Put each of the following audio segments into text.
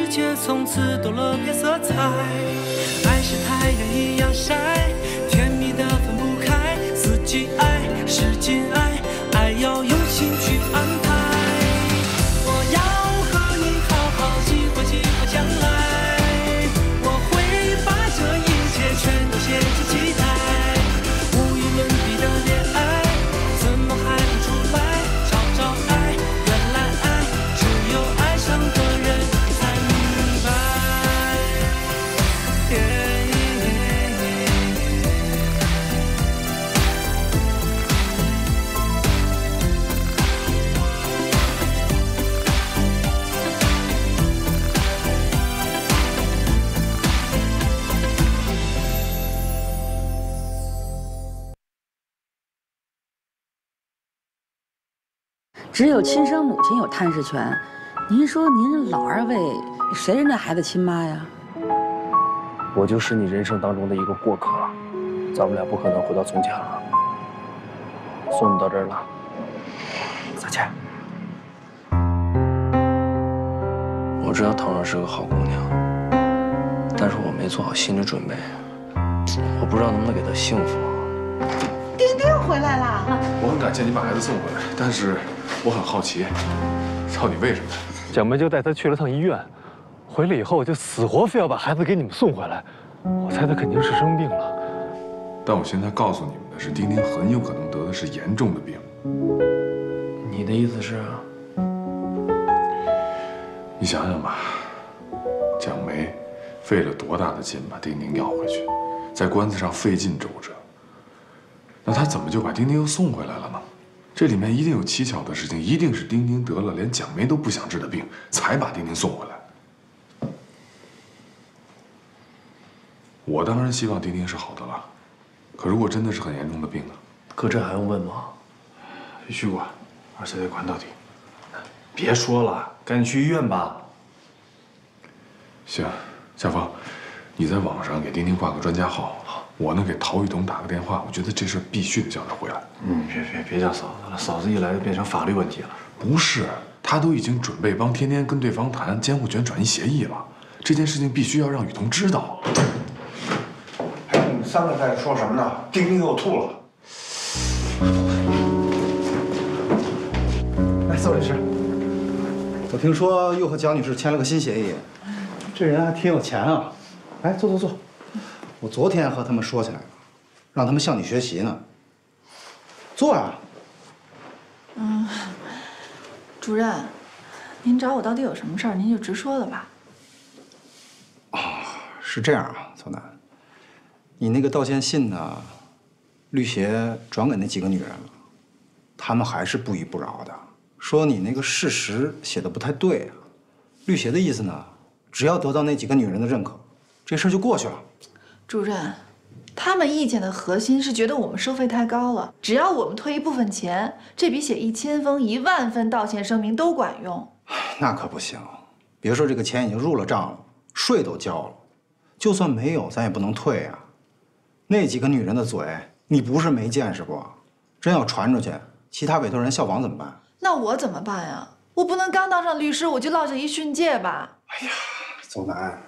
界从此多了别色彩。爱是太阳一样晒，甜蜜的分不开。四季爱，时间爱，爱要用心去安排。我要和你好好计划计划将来，我会把这一切全都写进期待。无与伦比的恋爱，怎么还不出来？找找爱，原来爱只有爱上的人才明白。 只有亲生母亲有探视权。您说您老二位，谁是那孩子亲妈呀？ 我就是你人生当中的一个过客，咱们俩不可能回到从前了。送你到这儿了，再见。我知道唐若是个好姑娘，但是我没做好心理准备，我不知道能不能给她幸福。 丁丁回来啦！ 我很感谢你把孩子送回来，但是我很好奇，到底为什么？ 蒋梅就带他去了趟医院，回来以后就死活非要把孩子给你们送回来。我猜他肯定是生病了。 但我现在告诉你们的是，丁丁很有可能得的是严重的病。 你的意思是？ 你想想吧，蒋梅费了多大的劲把丁丁要回去，在官司上费尽周折。那他怎么就把丁丁又送回来了呢？这里面一定有蹊跷的事情，一定是丁丁得了连蒋梅都不想治的病，才把丁丁送回来。我当然希望丁丁是好的了，可如果真的是很严重的病呢？ 可这还用问吗？ 必须管，而且得管到底。别说了，赶紧去医院吧。 行，夏芳，你在网上给丁丁挂个专家号。我呢给陶雨桐打个电话，我觉得这事必须得叫他回来。 别叫嫂子了，嫂子一来就变成法律问题了。 不是，他都已经准备帮天天跟对方谈监护权转移协议了，这件事情必须要让雨桐知道。 哎，你们三个在说什么呢？丁丁又吐了。 来，邹律师，我听说又和蒋女士签了个新协议，这人还挺有钱啊。来，坐。我昨天和他们说起来了，让他们向你学习呢。坐啊。 主任，您找我到底有什么事儿？您就直说了吧。 是这样啊，邹楠，你那个道歉信呢，律协转给那几个女人了，她们还是不依不饶的，说你那个事实写的不太对啊。律协的意思呢，只要得到那几个女人的认可，这事儿就过去了。 主任，他们意见的核心是觉得我们收费太高了，只要我们退一部分钱，这比写1000封、10000份道歉声明都管用。 那可不行，别说这个钱已经入了账了，税都交了，就算没有，咱也不能退啊。那几个女人的嘴，你不是没见识过，真要传出去，其他委托人效仿怎么办？ 那我怎么办呀？我不能刚当上律师我就落下一训诫吧？ 哎呀，邹楠。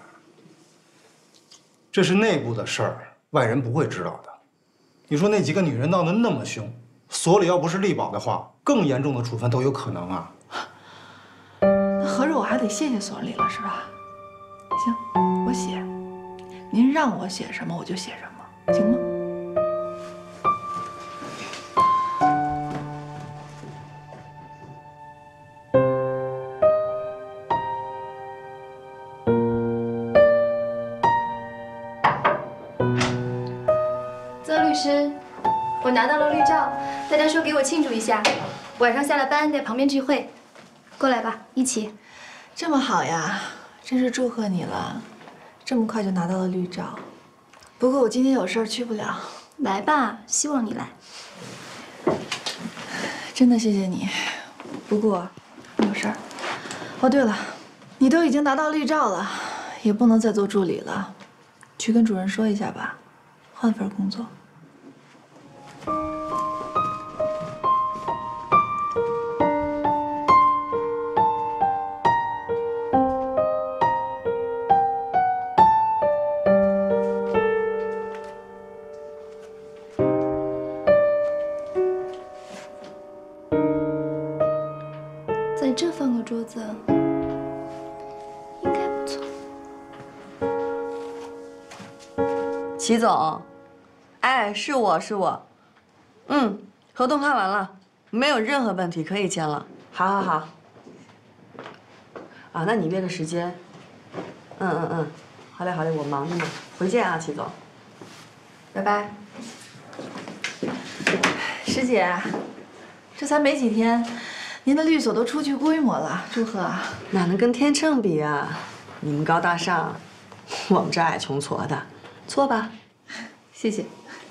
这是内部的事儿，外人不会知道的。你说那几个女人闹得那么凶，所里要不是力保的话，更严重的处分都有可能啊。 那合着我还得谢谢所里了，是吧？行，我写。您让我写什么我就写什么，行吗？ 我拿到了绿照，大家说给我庆祝一下，晚上下了班在旁边聚会，过来吧，一起。 这么好呀，真是祝贺你了，这么快就拿到了绿照。不过我今天有事儿去不了。 来吧，希望你来。 真的谢谢你，不过有事儿。哦，对了，你都已经拿到绿照了，也不能再做助理了，去跟主任说一下吧，换份工作。 齐总，哎，是我，合同看完了，没有任何问题，可以签了。好。啊，那你约个时间。好嘞，我忙着呢，回见啊，齐总。拜拜。 师姐，这才没几天，您的律所都出具规模了，祝贺啊！ 哪能跟天秤比啊？你们高大上，我们这矮穷矬的，坐吧。 谢谢。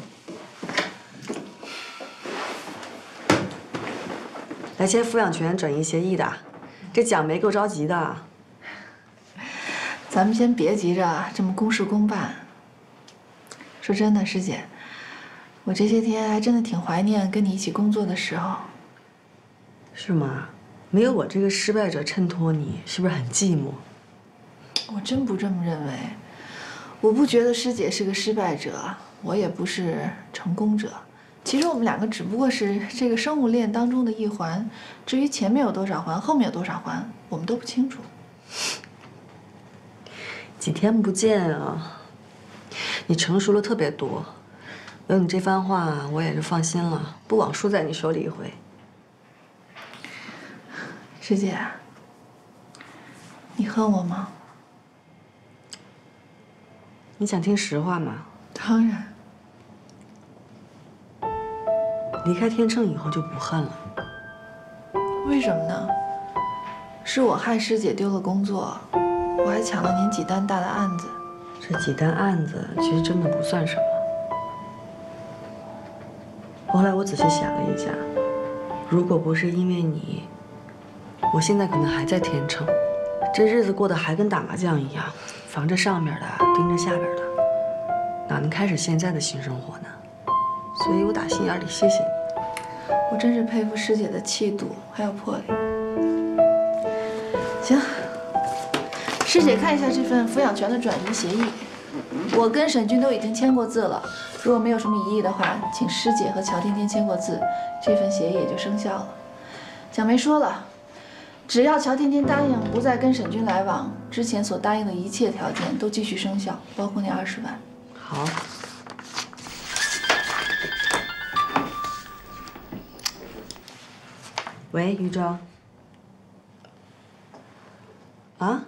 来签抚养权转移协议的，这蒋梅够着急的。 咱们先别急着这么公事公办。说真的，师姐，我这些天还真的挺怀念跟你一起工作的时候。 是吗？没有我这个失败者衬托你，是不是很寂寞？ 我真不这么认为。我不觉得师姐是个失败者，我也不是成功者。其实我们两个只不过是这个生物链当中的一环，至于前面有多少环，后面有多少环，我们都不清楚。 几天不见啊，你成熟了特别多。有你这番话，我也就放心了，不枉输在你手里一回。 师姐，你恨我吗？ 你想听实话吗？ 当然。 离开天秤以后就不恨了。 为什么呢？是我害师姐丢了工作，我还抢了您几单大的案子。 这几单案子其实真的不算什么。后来我仔细想了一下，如果不是因为你，我现在可能还在天秤，这日子过得还跟打麻将一样，防着上面的，盯着下边的，哪能开始现在的新生活呢？所以我打心眼里谢谢你。 我真是佩服师姐的气度还有魄力。行，师姐看一下这份抚养权的转移协议，我跟沈军都已经签过字了。如果没有什么疑义的话，请师姐和乔天天签过字，这份协议也就生效了。蒋梅说了，只要乔天天答应不再跟沈军来往，之前所答应的一切条件都继续生效，包括那20万。 好。喂，于昭。啊？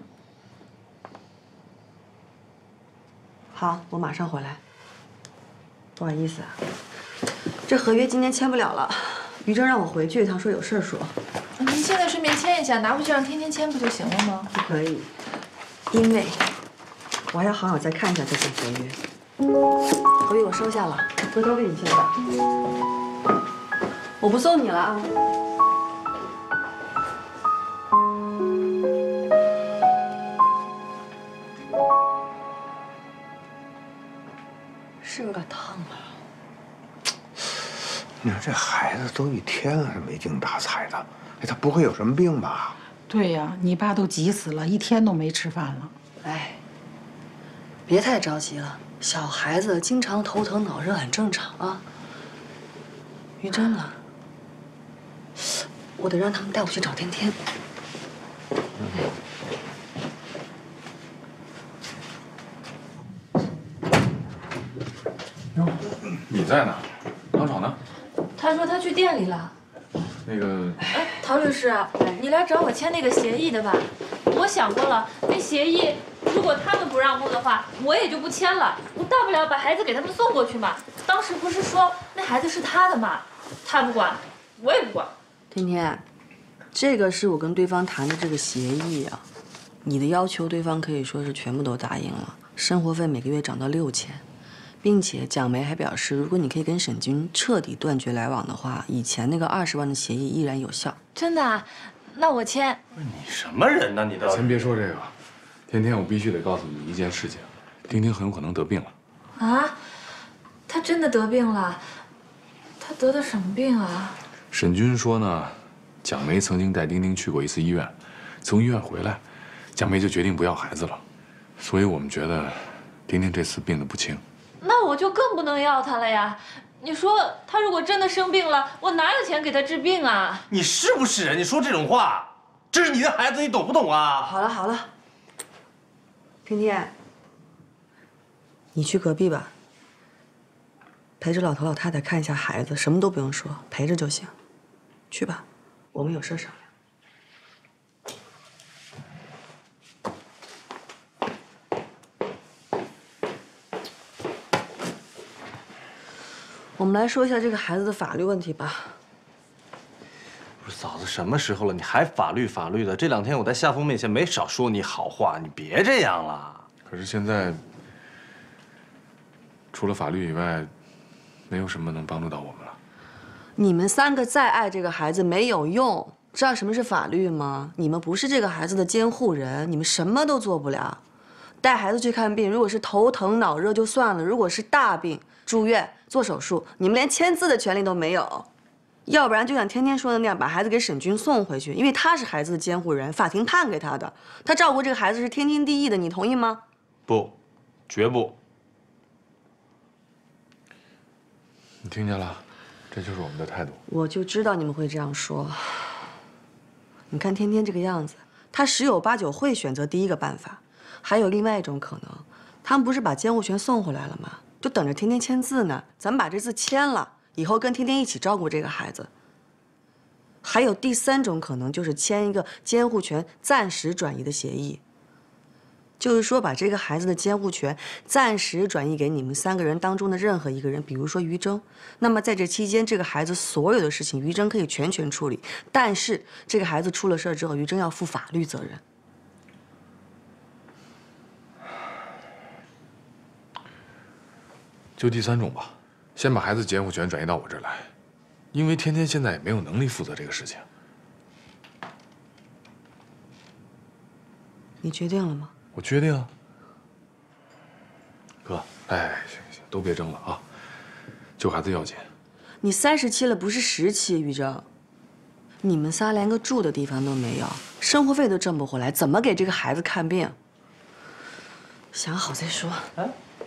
好，我马上回来。不好意思啊，这合约今天签不了了。于正让我回去一趟，说有事说。 您现在顺便签一下，拿回去让天天签不就行了吗？ 不可以，因为我还要好好再看一下这份合约。合约我收下了，回头给你签吧。我不送你了啊。是有点烫了。 你说这孩子都一天了，没精打采的，哎，他不会有什么病吧？ 对呀，你爸都急死了，一天都没吃饭了。 哎，别太着急了，小孩子经常头疼脑热很正常啊。于真呢？我得让他们带我去找天天。 哟，你在呢？唐爽呢？ 他说他去店里了。 那个， 哎，陶律师，你来找我签那个协议的吧？我想过了，那协议如果他们不让步的话，我也就不签了。我大不了把孩子给他们送过去嘛。当时不是说那孩子是他的嘛？他不管，我也不管。 天天，这个是我跟对方谈的这个协议啊。你的要求，对方可以说是全部都答应了，生活费每个月涨到6000。并且蒋梅还表示，如果你可以跟沈军彻底断绝来往的话，以前那个20万的协议依然有效。 真的啊？那我签。 不是你什么人呢？你倒先别说这个，天天，我必须得告诉你一件事情，丁丁很有可能得病了。 啊？他真的得病了？他得的什么病啊？ 沈军说呢，蒋梅曾经带丁丁去过一次医院，从医院回来，蒋梅就决定不要孩子了，所以我们觉得丁丁这次病得不轻。 那我就更不能要他了呀！你说他如果真的生病了，我哪有钱给他治病啊？ 你是不是人？你说这种话，这是你的孩子，你懂不懂啊？ 好了好了，天天，你去隔壁吧， 陪着老头老太太看一下孩子，什么都不用说，陪着就行。去吧，我们有事商量。我们来说一下这个孩子的法律问题吧。 不是嫂子，什么时候了，你还法律的？这2天我在夏风面前没少说你好话，你别这样了。 可是现在，除了法律以外，没有什么能帮助到我们了。 你们3个再爱这个孩子没有用，知道什么是法律吗？你们不是这个孩子的监护人，你们什么都做不了。带孩子去看病，如果是头疼脑热就算了，如果是大病住院做手术，你们连签字的权利都没有。要不然就像天天说的那样，把孩子给沈军送回去，因为他是孩子的监护人，法庭判给他的，他照顾这个孩子是天经地义的，你同意吗？ 不，绝不。 你听见了？这就是我们的态度。 我就知道你们会这样说。你看天天这个样子，他10有8九会选择第一个办法。还有另外一种可能，他们不是把监护权送回来了吗？就等着天天签字呢。咱们把这字签了，以后跟天天一起照顾这个孩子。还有第3种可能，就是签一个监护权暂时转移的协议。就是说，把这个孩子的监护权暂时转移给你们3个人当中的任何一个人，比如说于征。那么在这期间，这个孩子所有的事情，于征可以全权处理。但是这个孩子出了事之后，于征要负法律责任。 就第3种吧，先把孩子监护权转移到我这儿来，因为天天现在也没有能力负责这个事情。 你决定了吗？ 我决定啊。哥，哎，行，都别争了啊，救孩子要紧。 你37了，不是17，于征。你们仨连个住的地方都没有，生活费都挣不回来，怎么给这个孩子看病？想好再说。哎。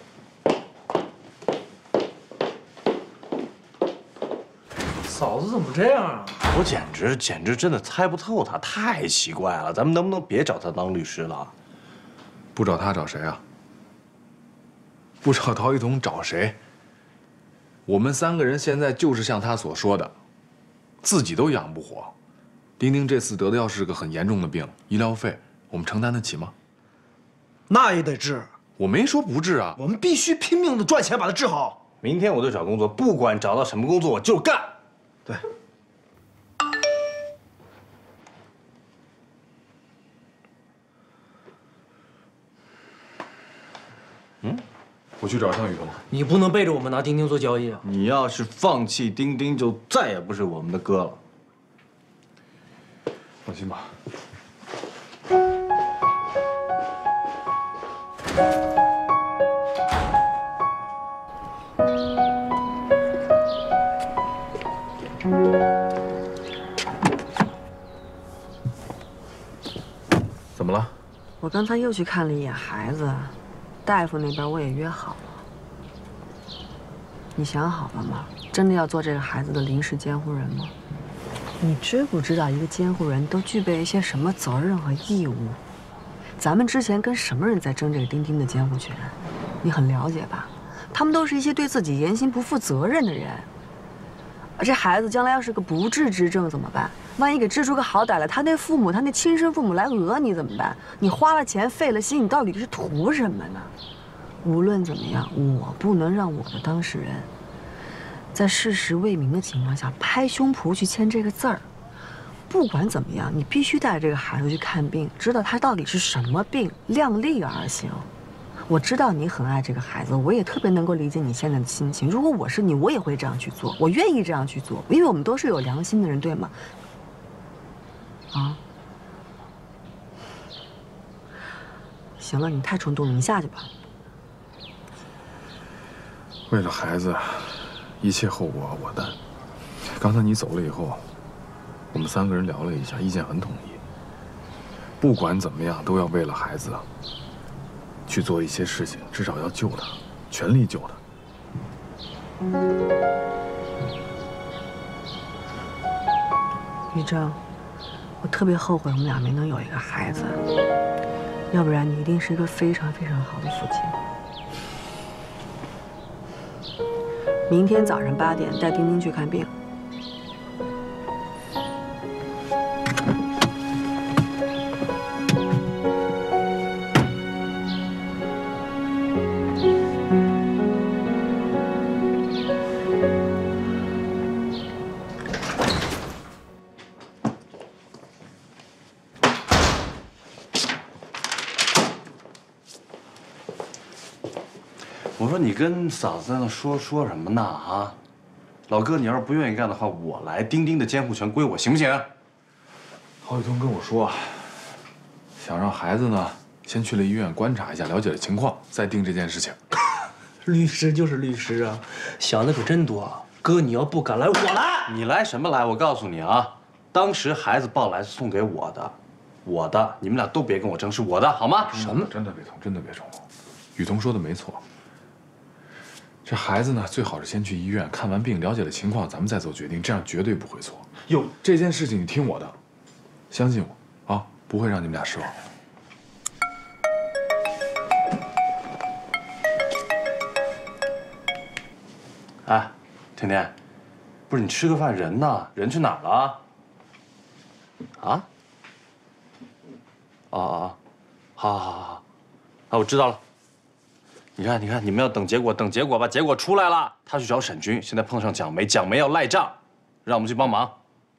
嫂子怎么这样啊？ 我简直真的猜不透他，太奇怪了。咱们能不能别找他当律师了？ 不找他找谁啊？不找陶一彤找谁？我们3个人现在就是像他所说的，自己都养不活。丁丁这次得的要是个很严重的病，医疗费我们承担得起吗？ 那也得治。 我没说不治啊， 我们必须拼命的赚钱把他治好。 明天我就找工作，不管找到什么工作我就干。 对。 我去找向雨桐。 你不能背着我们拿丁丁做交易啊！ 你要是放弃丁丁，就再也不是我们的哥了。 放心吧。怎么了？ 我刚才又去看了一眼孩子，大夫那边我也约好了。你想好了吗？真的要做这个孩子的临时监护人吗？你知不知道一个监护人都具备一些什么责任和义务？咱们之前跟什么人在争这个丁丁的监护权？你很了解吧？他们都是一些对自己言行不负责任的人。而这孩子将来要是个不治之症怎么办？万一给治出个好歹来，他那父母，他那亲生父母来讹你怎么办？你花了钱费了心，你到底是图什么呢？无论怎么样，我不能让我的当事人在事实未明的情况下拍胸脯去签这个字儿。不管怎么样，你必须带着这个孩子去看病，知道他到底是什么病，量力而行。我知道你很爱这个孩子，我也特别能够理解你现在的心情。如果我是你，我也会这样去做，我愿意这样去做，因为我们都是有良心的人，对吗？啊，行了，你太冲动了，你下去吧。 为了孩子，一切后果我担。刚才你走了以后，我们3个人聊了一下，意见很统一。不管怎么样，都要为了孩子去做一些事情，至少要救他，全力救他。 于征，我特别后悔我们俩没能有一个孩子，要不然你一定是一个非常非常好的父亲。 明天早上8点带丁丁去看病。 我说你跟嫂子在那说什么呢啊？老哥，你要是不愿意干的话，我来，丁丁的监护权归我，行不行？ 郝雨桐跟我说，想让孩子呢先去了医院观察一下，了解了情况，再定这件事情。 律师就是律师啊，想的可真多。哥，你要不敢来，我来。 你来什么来？我告诉你啊，当时孩子抱来是送给我的，你们俩都别跟我争，是我的，好吗？ 什么？真的别冲，真的别冲。雨桐说的没错。这孩子呢，最好是先去医院看完病，了解了情况，咱们再做决定，这样绝对不会错。哟，这件事情你听我的，相信我啊，不会让你们俩失望。 哎，甜甜，不是你吃个饭，人呢？人去哪儿了？啊？好，啊，我知道了。你看，你们要等结果吧。结果出来了，他去找沈军，现在碰上蒋梅，蒋梅要赖账，让我们去帮忙。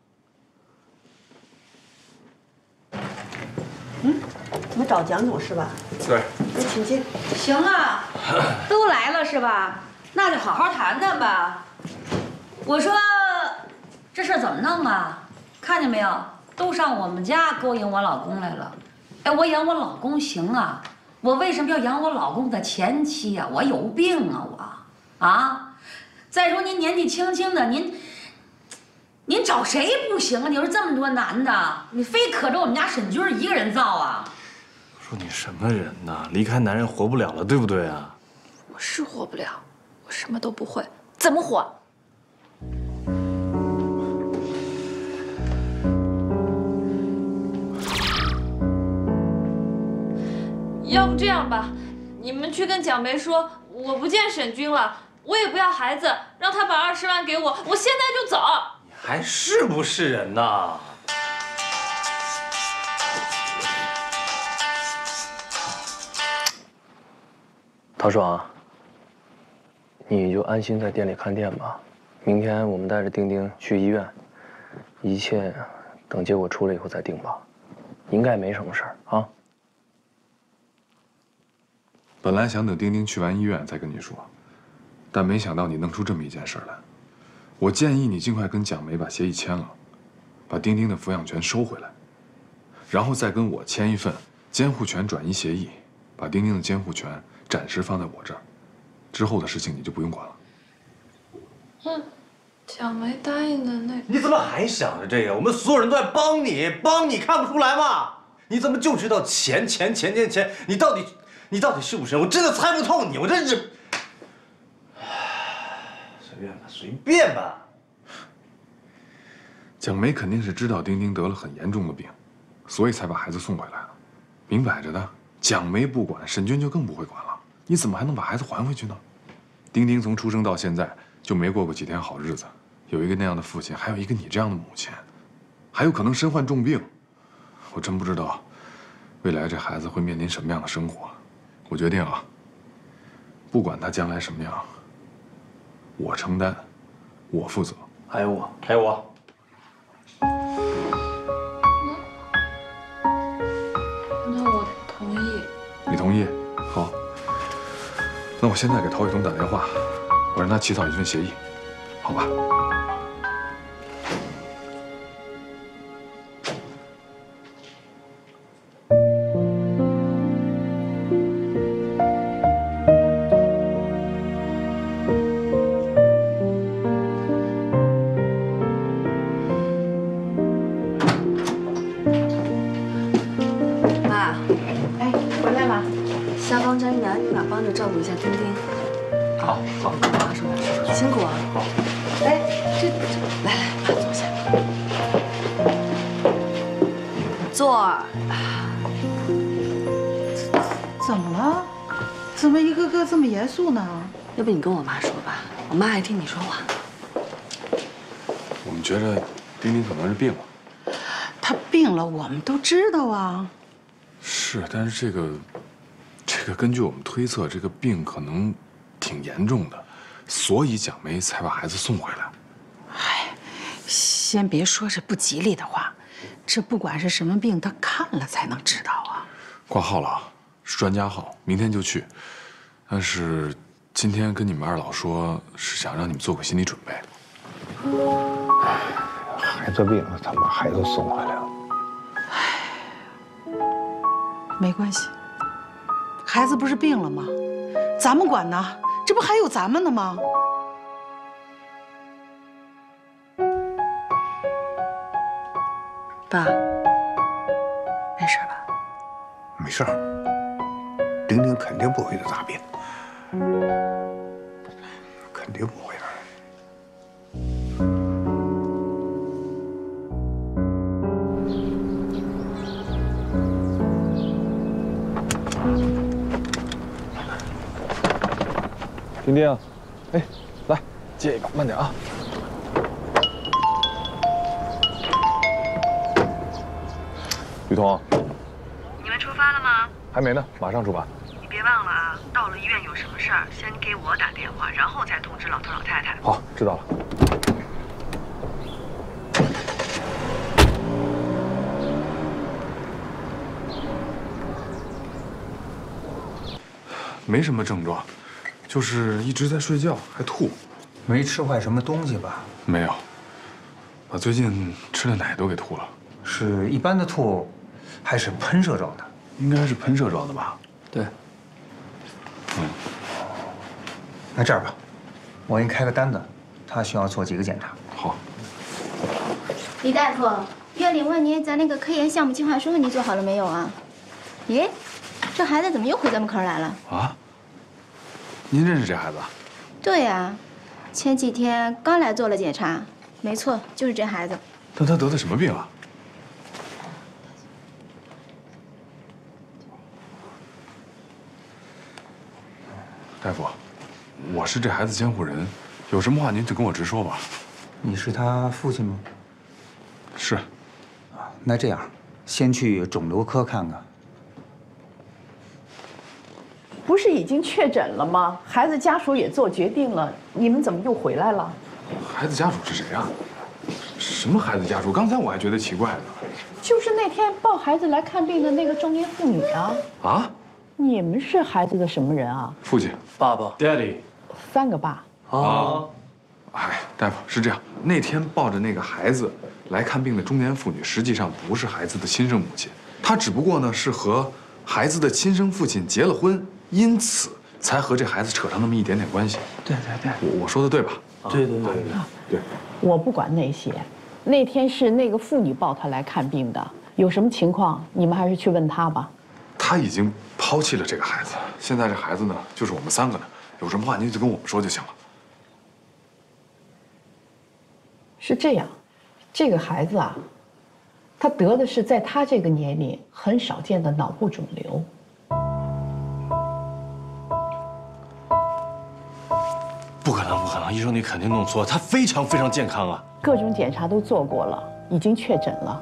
你们找蒋总是吧？ 对。 请进。 行啊，都来了是吧？那就好好谈谈吧。我说，这事儿怎么弄啊？看见没有，都上我们家勾引我老公来了。哎，我养我老公行啊。我为什么要养我老公的前妻呀？我有病啊我！啊！再说您年纪轻轻的，您找谁不行啊？你说这么多男的，你非可着我们家沈军一个人造啊？ 我说你什么人呐？离开男人活不了了，对不对啊？ 我是活不了，我什么都不会，怎么活？ 要不这样吧，你们去跟蒋梅说，我不见沈军了，我也不要孩子，让他把20万给我，我现在就走。 你还是不是人呐？ 陶爽，你就安心在店里看店吧。明天我们带着丁丁去医院，一切等结果出来以后再定吧。应该没什么事儿啊。 本来想等丁丁去完医院再跟你说，但没想到你弄出这么一件事来。我建议你尽快跟蒋梅把协议签了，把丁丁的抚养权收回来，然后再跟我签一份监护权转移协议，把丁丁的监护权暂时放在我这儿，之后的事情你就不用管了。 蒋梅答应的那…… 你怎么还想着这个？我们所有人都在帮你看不出来吗？你怎么就知道钱？你到底是不是人？我真的猜不透你，我真是……随便吧。 蒋梅肯定是知道丁丁得了很严重的病，所以才把孩子送回来的。明摆着的，蒋梅不管，沈军就更不会管了。你怎么还能把孩子还回去呢？丁丁从出生到现在就没过过几天好日子，有一个那样的父亲，还有一个你这样的母亲，还有可能身患重病。我真不知道未来这孩子会面临什么样的生活。我决定啊，不管他将来什么样，我承担，我负责。 还有我。 那我同意。 你同意？好。那我现在给陶雨桐打电话，我让他起草一份协议，好吧？ 帮着照顾一下丁丁。 好， 马叔，辛苦啊！好。哎，来，妈坐下。坐。 怎么了？怎么一个个这么严肃呢？ 要不你跟我妈说吧。 我妈还听你说话。 我们觉着丁丁可能是病了。 她病了，我们都知道啊。 是，但是这个根据我们推测，这个病可能挺严重的，所以蒋梅才把孩子送回来。 哎，先别说这不吉利的话，这不管是什么病，他看了才能知道啊。 挂号了啊，是专家号，明天就去。但是今天跟你们二老说，是想让你们做个心理准备。 孩子病了，咱把孩子送回来了。 没关系，孩子不是病了吗？咱们管呢，这不还有咱们呢吗？ 爸，没事吧？ 没事儿，丁丁肯定不会得大病，肯定不会的。 丁丁，哎，来接一个，慢点啊。雨桐， 你们出发了吗？ 还没呢，马上出发。 你别忘了啊，到了医院有什么事儿，先给我打电话，然后再通知老头老太太。 好，知道了。 没什么症状，就是一直在睡觉，还吐。 没吃坏什么东西吧？ 没有，把最近吃的奶都给吐了。 是一般的吐，还是喷射状的？ 应该是喷射状的吧？ 对。 那这样吧，我给你开个单子，他需要做几个检查。 好。 李大夫，院里问您，咱那个科研项目计划书你做好了没有啊？咦，这孩子怎么又回咱们科来了？ 啊？您认识这孩子？ 对呀，前几天刚来做了检查，没错，就是这孩子。 但他得的什么病啊？大夫，我是这孩子监护人，有什么话您就跟我直说吧。 你是他父亲吗？ 是。 啊，那这样，先去肿瘤科看看。 不是已经确诊了吗？孩子家属也做决定了，你们怎么又回来了？ 孩子家属是谁啊？什么孩子家属？刚才我还觉得奇怪呢。 就是那天抱孩子来看病的那个中年妇女啊。 啊？ 你们是孩子的什么人啊？ 父亲、 爸爸、 Daddy。 3个爸。 啊。哎，大夫是这样，那天抱着那个孩子来看病的中年妇女，实际上不是孩子的亲生母亲，她只不过呢是和孩子的亲生父亲结了婚，因此才和这孩子扯上那么一点点关系。 对对对， 我说的对吧？ 对。 对。 我不管那些，那天是那个妇女抱他来看病的，有什么情况你们还是去问他吧。 他已经抛弃了这个孩子，现在这孩子呢就是我们3个的，有什么话您就跟我们说就行了。 是这样，这个孩子啊，他得的是在他这个年龄很少见的脑部肿瘤。 不可能，不可能！医生，你肯定弄错了，他非常非常健康啊。 各种检查都做过了，已经确诊了。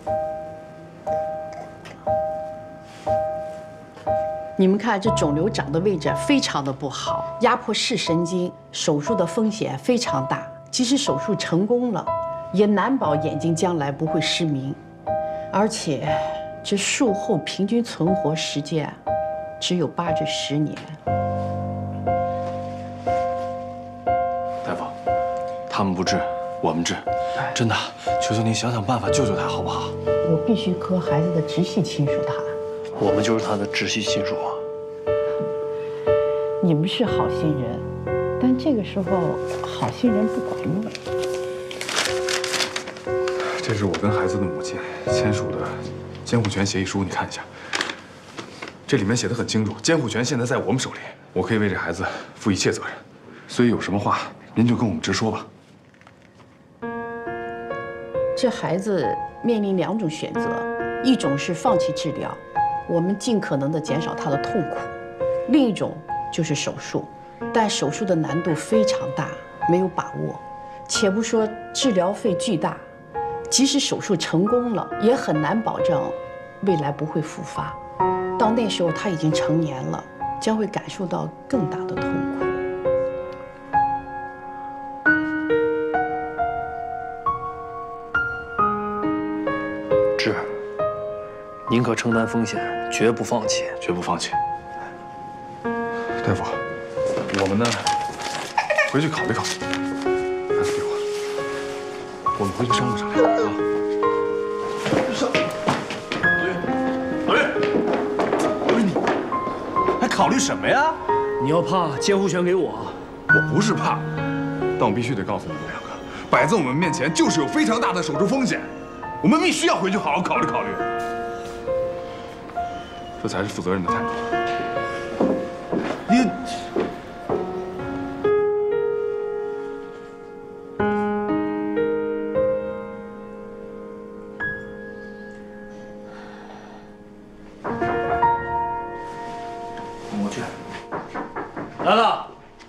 你们看，这肿瘤长的位置非常的不好，压迫视神经，手术的风险非常大。即使手术成功了，也难保眼睛将来不会失明。而且，这术后平均存活时间只有8至10年。 大夫，他们不治，我们治。真的，求求您想想办法救救他，好不好？ 我必须和孩子的直系亲属谈。 我们就是他的直系亲属啊。 你们是好心人，但这个时候好心人不管用。 这是我跟孩子的母亲签署的监护权协议书，你看一下。这里面写的很清楚，监护权现在在我们手里，我可以为这孩子负一切责任。所以有什么话您就跟我们直说吧。 这孩子面临2种选择，一种是放弃治疗，我们尽可能的减少他的痛苦；另一种就是手术， 但手术的难度非常大，没有把握。且不说治疗费巨大，即使手术成功了，也很难保证未来不会复发。到那时候他已经成年了，将会感受到更大的痛苦。 志，宁可承担风险，绝不放弃， 绝不放弃。大夫，我们呢，回去考虑考虑。孩子给我，我们回去商量商量啊。老岳，你还考虑什么呀？ 你要怕，监护权给我。 我不是怕，但我必须得告诉你们两个，摆在我们面前就是有非常大的手术风险，我们必须要回去好好考虑考虑。这才是负责任的态度。你。 我去。来了。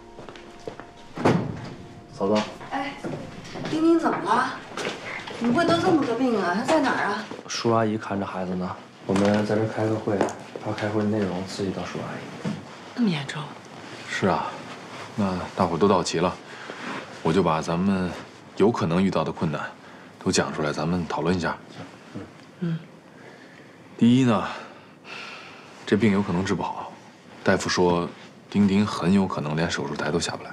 嫂子。 哎，丁丁怎么了？怎么会得这么个病啊？他在哪儿啊？ 叔阿姨看着孩子呢，我们在这开个会，把开会内容刺激到叔阿姨。 那么严重？ 是啊，那大伙都到齐了，我就把咱们有可能遇到的困难都讲出来，咱们讨论一下。第一呢，这病有可能治不好，大夫说丁丁很有可能连手术台都下不来。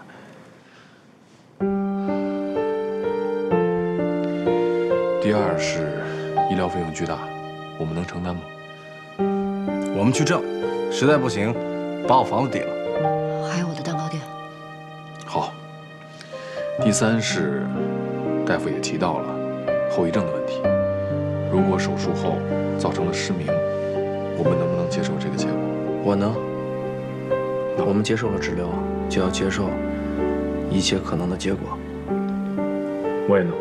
第二是医疗费用巨大，我们能承担吗？ 我们去挣，实在不行，把我房子顶了。 还有我的蛋糕店。 好。第三是，大夫也提到了后遗症的问题。如果手术后造成了失明，我们能不能接受这个结果？ 我能。我们接受了治疗，就要接受一切可能的结果。 我也能。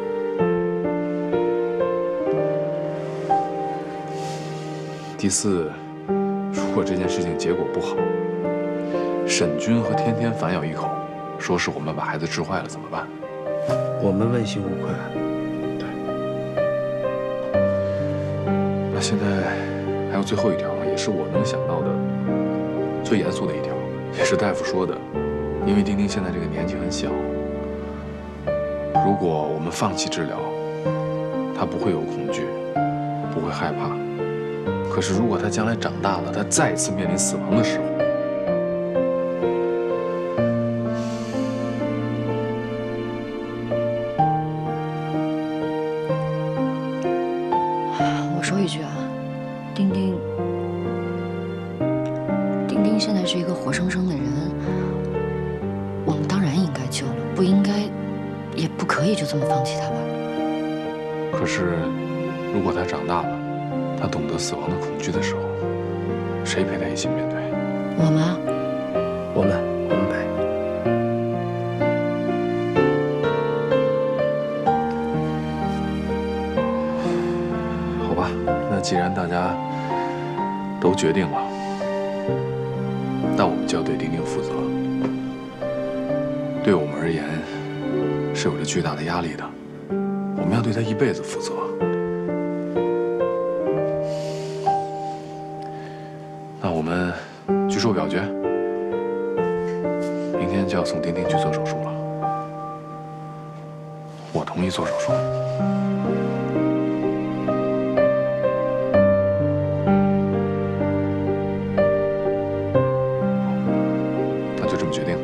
第四，如果这件事情结果不好，沈军和天天反咬一口，说是我们把孩子治坏了，怎么办？ 我们问心无愧。 对。那现在还有最后一条，也是我能想到的最严肃的一条，也是大夫说的，因为丁丁现在这个年纪很小，如果我们放弃治疗，他不会有恐惧，不会害怕。可是，如果他将来长大了，他再次面临死亡的时候， 我说一句啊，丁丁现在是一个活生生的人，我们当然应该救了，不应该，也不可以就这么放弃他吧。 可是，如果他长大了，他懂得死亡的恐惧的时候，谁陪他一起面对？ 我们啊， 我们陪。 好吧，那既然大家都决定了，那我们就要对丁丁负责。对我们而言，是有着巨大的压力的，我们要对他一辈子负责。那我们举手表决，明天就要送丁丁去做手术了。我同意做手术。那就这么决定。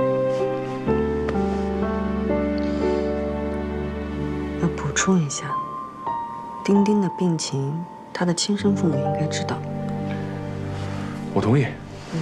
要补充一下，丁丁的病情，他的亲生父母应该知道。 我同意。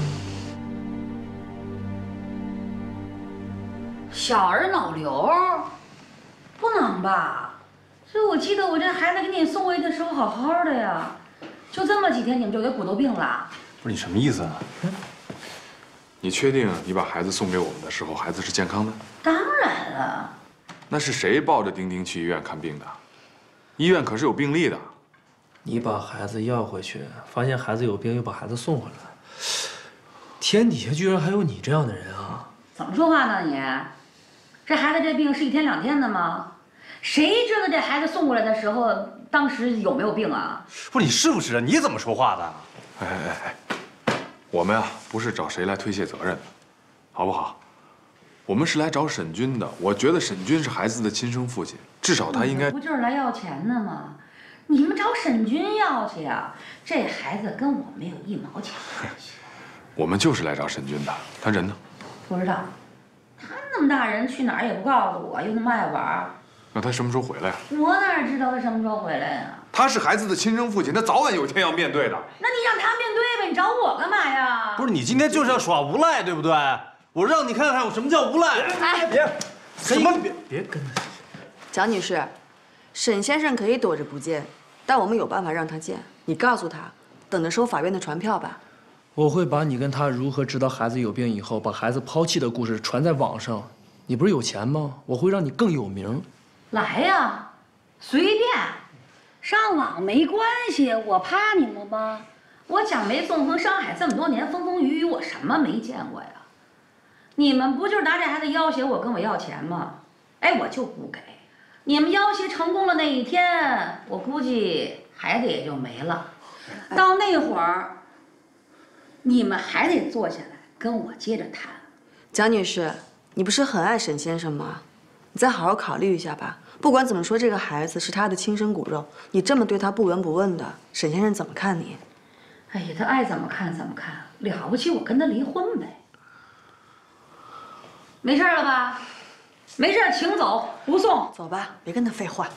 小儿脑瘤，不能吧？这我记得我这孩子给你送回去的时候好好的呀，就这么几天你们就给骨头病了？ 不是你什么意思啊？ 你确定你把孩子送给我们的时候，孩子是健康的？ 当然了。 那是谁抱着丁丁去医院看病的？医院可是有病历的。 你把孩子要回去，发现孩子有病，又把孩子送回来，天底下居然还有你这样的人啊！ 怎么说话呢你？这孩子这病是1天2天的吗？谁知道这孩子送过来的时候，当时有没有病啊？ 不是你是不是啊？你怎么说话的？ 我们呀不是找谁来推卸责任的，好不好？我们是来找沈军的。我觉得沈军是孩子的亲生父亲，至少他应该…… 不就是来要钱的吗？你们找沈军要去呀？这孩子跟我没有1毛钱关系。 我们就是来找沈军的，他人呢？ 不知道，他那么大人去哪儿也不告诉我，又那么爱玩。 那他什么时候回来呀？ 我哪知道他什么时候回来呀？ 他是孩子的亲生父亲，他早晚有一天要面对的。 那你让他面对呗，你找我干嘛呀？ 不是你今天就是要耍无赖，对不对？我让你看看我什么叫无赖。 哎， 别，什么别跟他。 蒋女士，沈先生可以躲着不见，但我们有办法让他见。你告诉他，等着收法院的传票吧。 我会把你跟他如何知道孩子有病以后把孩子抛弃的故事传在网上。你不是有钱吗？我会让你更有名。 来呀，随便，上网没关系，我怕你们吗？我蒋梅纵横上海这么多年，风风雨雨，我什么没见过呀？你们不就是拿这孩子要挟我，跟我要钱吗？哎，我就不给。你们要挟成功了那一天，我估计孩子也就没了。到那会儿，你们还得坐下来跟我接着谈。 蒋女士，你不是很爱沈先生吗？你再好好考虑一下吧。不管怎么说，这个孩子是他的亲生骨肉，你这么对他不闻不问的，沈先生怎么看你？ 哎呀，他爱怎么看怎么看，了不起我跟他离婚呗。没事了吧？没事，请走，不送。 走吧，别跟他废话。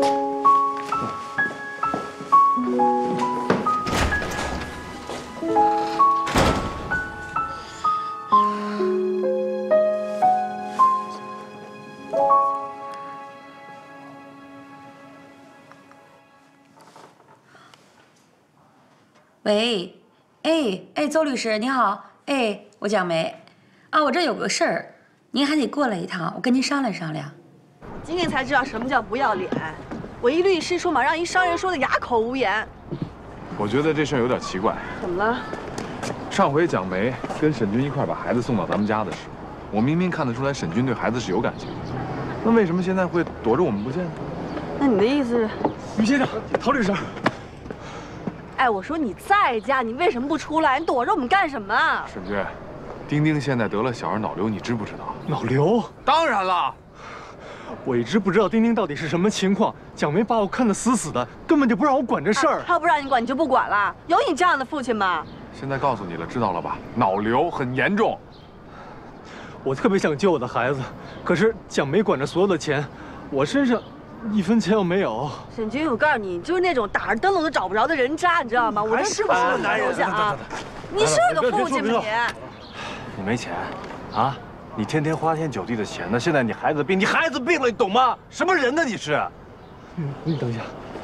喂，哎，邹律师你好，哎，我蒋梅，啊，我这有个事儿，您还得过来一趟，我跟您商量商量。 今天才知道什么叫不要脸，我一律师说嘛，让一商人说的哑口无言。 我觉得这事儿有点奇怪。 怎么了？ 上回蒋梅跟沈军一块把孩子送到咱们家的时候，我明明看得出来沈军对孩子是有感情的，那为什么现在会躲着我们不见呢？ 那你的意思是？ 于先生，陶律师。 哎，我说你在家，你为什么不出来？你躲着我们干什么啊？ 沈军，丁丁现在得了小儿脑瘤，你知不知道？ 脑瘤？ 当然了。 我一直不知道丁丁到底是什么情况，蒋梅把我看得死死的，根本就不让我管这事儿。 他不让你管，你就不管了？有你这样的父亲吗？ 现在告诉你了，知道了吧？脑瘤很严重。 我特别想救我的孩子，可是蒋梅管着所有的钱，我身上1分钱都没有。 沈军，我告诉你，就是那种打着灯笼都找不着的人渣，你知道吗？我这是不是个男人啊？你是个父亲吗你没钱啊？你天天花天酒地的钱呢，现在你孩子病，你孩子病了，你懂吗？什么人呢你是？ 你等一下，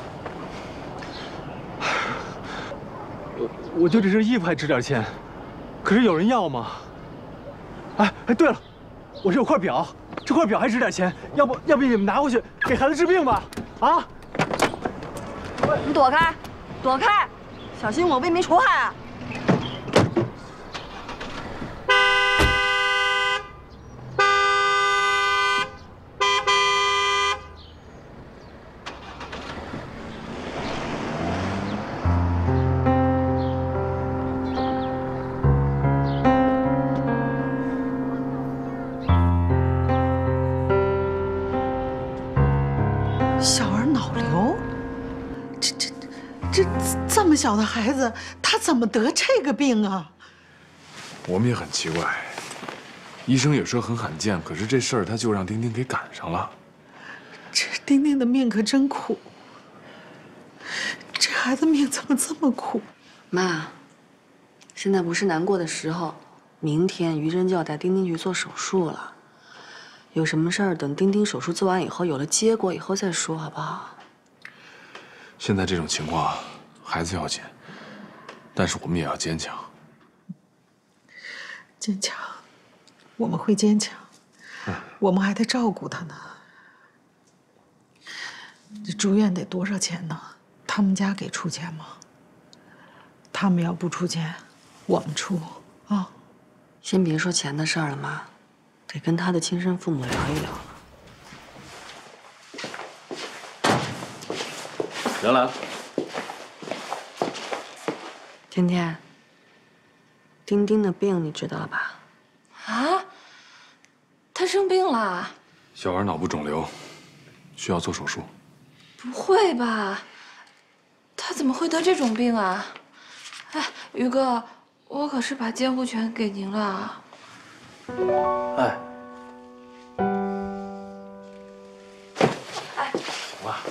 我就这身衣服还值点钱，可是有人要吗？哎，对了，我这有块表，这块表还值点钱，要不你们拿回去给孩子治病吧？啊！ 你躲开，躲开，小心我为民除害啊！ 这么小的孩子，他怎么得这个病啊？ 我们也很奇怪，医生也说很罕见，可是这事儿他就让丁丁给赶上了。 这丁丁的命可真苦，这孩子命怎么这么苦？ 妈，现在不是难过的时候，明天于真就要带丁丁去做手术了。有什么事儿等丁丁手术做完以后，有了结果以后再说，好不好？ 现在这种情况，孩子要紧，但是我们也要坚强。 坚强，我们会坚强，我们还得照顾他呢。这住院得多少钱呢？他们家给出钱吗？他们要不出钱，我们出啊。 先别说钱的事儿了，妈。 得跟他的亲生父母聊一聊了。 人来了。 天天，丁丁的病你知道吧？ 啊，他生病了？ 小儿脑部肿瘤，需要做手术。 不会吧？他怎么会得这种病啊？哎，于哥，我可是把监护权给您了。 哎，行了。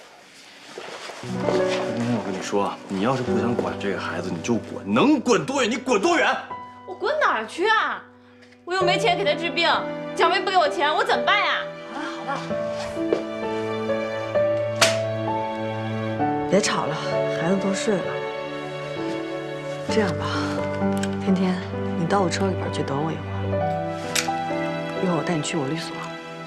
今天我跟你说，你要是不想管这个孩子，你就滚，能滚多远你滚多远。 我滚哪儿去啊？我又没钱给他治病，蒋梅不给我钱，我怎么办呀？ 好了好了， 别吵了，孩子都睡了。这样吧，天天，你到我车里边去等我一会儿，一会儿我带你去我律所。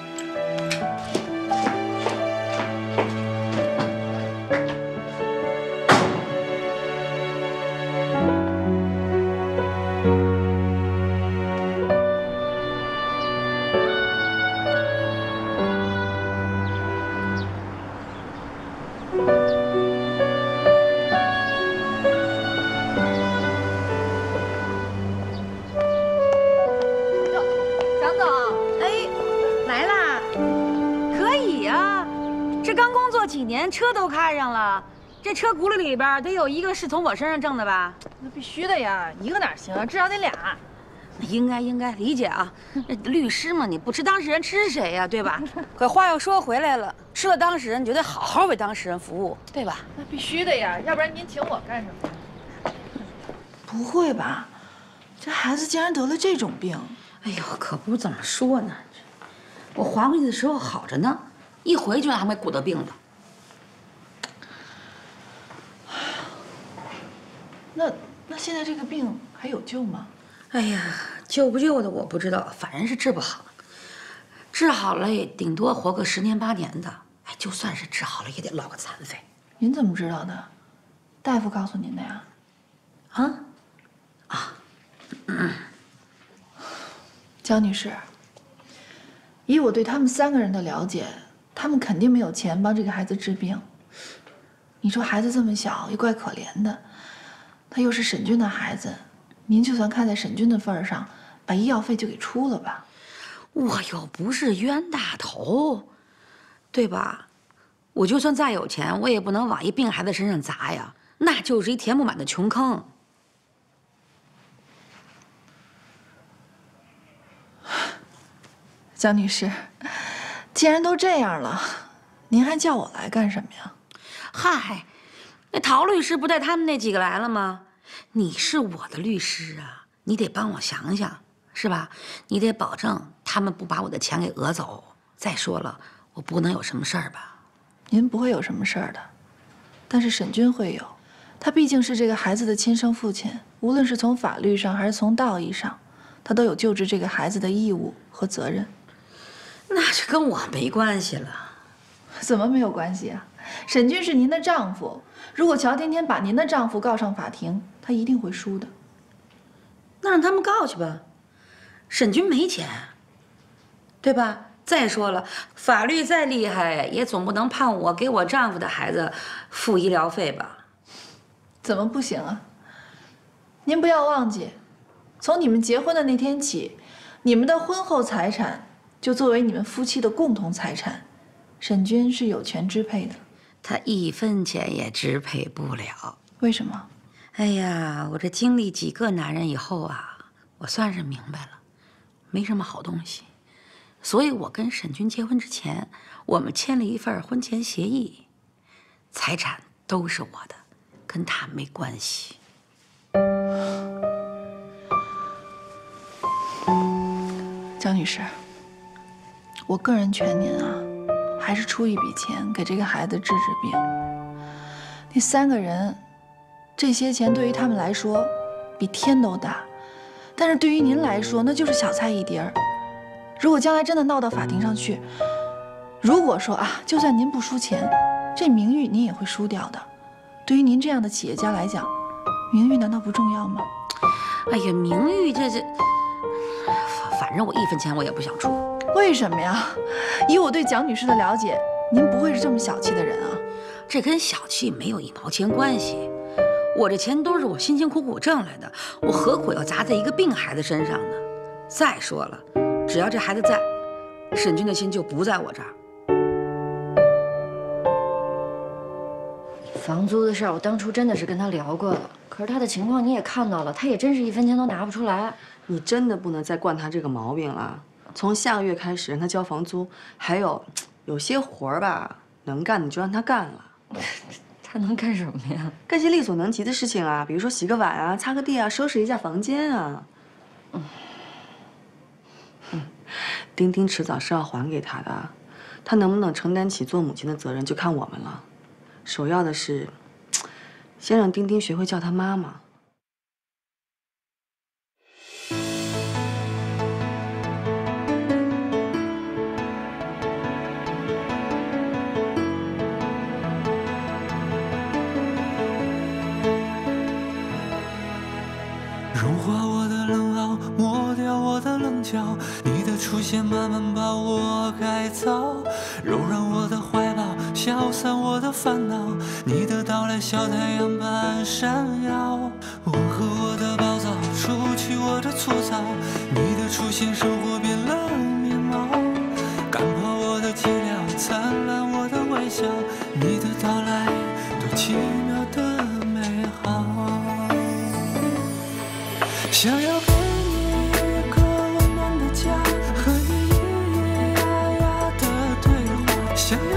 几年车都开上了，这车轱辘里边得有一个是从我身上挣的吧？ 那必须的呀，一个哪行啊？至少得俩。 应该理解啊，律师嘛，你不吃当事人吃谁呀，对吧？可话又说回来了，吃了当事人，你就得好好为当事人服务，对吧？ 那必须的呀，要不然您请我干什么？不会吧？这孩子竟然得了这种病！ 哎呦，可不怎么说呢，我还回去的时候好着呢，一回就让他们给鼓捣病了。 那现在这个病还有救吗？ 哎呀，救不救的我不知道，反正是治不好。治好了也顶多活个10年8年的，哎，就算是治好了也得落个残废。 您怎么知道的？大夫告诉您的呀？江女士，以我对他们3个人的了解，他们肯定没有钱帮这个孩子治病。你说孩子这么小，也怪可怜的。他又是沈军的孩子，您就算看在沈军的份上，把医药费就给出了吧。 我又不是冤大头，对吧？我就算再有钱，我也不能往一病孩子身上砸呀，那就是一填不满的穷坑。 江女士，既然都这样了，您还叫我来干什么呀？ 嗨，那陶律师不带他们那几个来了吗？你是我的律师啊，你得帮我想想，是吧？你得保证他们不把我的钱给讹走。再说了，我不能有什么事儿吧？ 您不会有什么事儿的，但是沈军会有。他毕竟是这个孩子的亲生父亲，无论是从法律上还是从道义上，他都有救治这个孩子的义务和责任。 那就跟我没关系了。 怎么没有关系啊？沈军是您的丈夫，如果乔天天把您的丈夫告上法庭，他一定会输的。 那让他们告去吧，沈军没钱，对吧？再说了，法律再厉害，也总不能判我给我丈夫的孩子付医疗费吧？ 怎么不行啊？您不要忘记，从你们结婚的那天起，你们的婚后财产就作为你们夫妻的共同财产，沈军是有权支配的。 他1分钱也支配不了。 为什么？ 哎呀，我这经历几个男人以后啊，我算是明白了，没什么好东西。所以我跟沈军结婚之前，我们签了一份婚前协议，财产都是我的，跟他没关系。 江女士，我个人劝您啊，还是出一笔钱给这个孩子治治病。那3个人，这些钱对于他们来说比天都大，但是对于您来说那就是小菜一碟儿。如果将来真的闹到法庭上去，如果说啊，就算您不输钱，这名誉您也会输掉的。对于您这样的企业家来讲，名誉难道不重要吗？ 哎呀，名誉反正我1分钱我也不想出。 为什么呀？以我对蒋女士的了解，您不会是这么小气的人啊？ 这跟小气没有1毛钱关系。我这钱都是我辛辛苦苦挣来的，我何苦要砸在一个病孩子身上呢？再说了，只要这孩子在，沈军的心就不在我这儿。 房租的事儿，我当初真的是跟他聊过了，可是他的情况你也看到了，他也真是1分钱都拿不出来。 你真的不能再惯他这个毛病了。从下个月开始让他交房租，还有些活儿吧，能干你就让他干了。 他能干什么呀？ 干些力所能及的事情啊，比如说洗个碗啊、擦个地啊、收拾一下房间啊。丁丁迟早是要还给他的，他能不能承担起做母亲的责任，就看我们了。首要的是，先让丁丁学会叫他妈妈。 融化我的冷傲，抹掉我的棱角，你的出现慢慢把我改造，柔软我的怀抱，消散我的烦恼，你的到来小太阳般闪耀，温和我的暴躁，除去我的粗糙，你的出现生活变了面貌，赶跑我的寂寥，灿烂我的微笑，你的到来多奇妙的美好，想要给你一个温暖的家，和你咿咿呀呀的对话，想要